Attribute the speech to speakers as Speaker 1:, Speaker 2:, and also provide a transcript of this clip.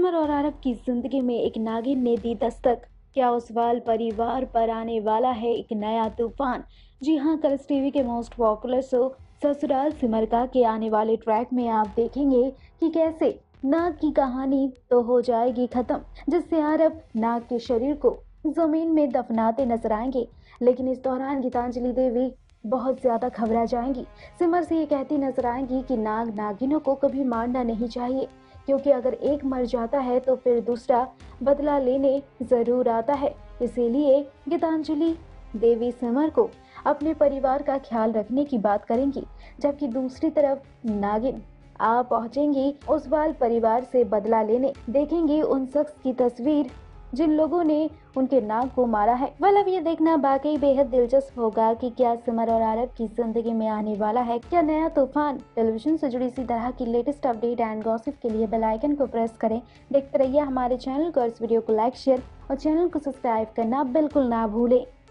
Speaker 1: सिमर और आरव की जिंदगी में एक नागिन ने दी दस्तक। क्या ओसवाल परिवार पर आने वाला है एक नया तूफान? जी हाँ, कलर्स टीवी के most popular show Sasural Simar का के आने वाले ट्रैक में आप देखेंगे कि कैसे नाग की कहानी तो हो जाएगी खत्म, जिससे आरव नाग के शरीर को जमीन में दफनाते नजर आएंगे। लेकिन इस दौरान गीतांजलि देवी बहुत ज्यादा घबरा जाएंगी। सिमर से ये कहती नजर आएंगी कि नाग नागिनों को कभी मारना नहीं चाहिए, क्योंकि अगर एक मर जाता है तो फिर दूसरा बदला लेने जरूर आता है। इसीलिए गीतांजलि देवी सिमर को अपने परिवार का ख्याल रखने की बात करेंगी, जबकि दूसरी तरफ नागिन आ पहुंचेंगी ओसवाल परिवार से बदला लेने। देखेंगे उन शख्स की तस्वीर जिन लोगों ने उनके नाग को मारा है। अब ये देखना वाकई बेहद दिलचस्प होगा कि क्या सिमर और आरव की जिंदगी में आने वाला है क्या नया तूफान। टेलीविजन से जुड़ी इसी तरह की लेटेस्ट अपडेट एंड गॉसिप के लिए बेल आइकन को प्रेस करें। देखते रहिए हमारे चैनल को, इस वीडियो को लाइक शेयर और चैनल को सब्सक्राइब करना बिल्कुल ना भूलें।